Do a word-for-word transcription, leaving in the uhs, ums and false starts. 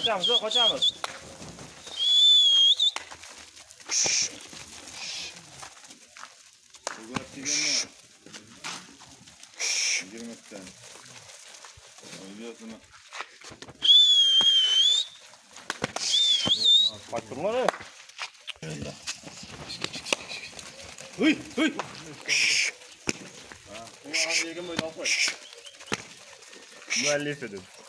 Qochamiz, qochamiz. Uyg'onib kelganmi? yigirmadan. O'yliyapsizmi? Qochtirma. Uy, uy. Ha, u hozir yegim o'ylab qo'y. Muallif edim.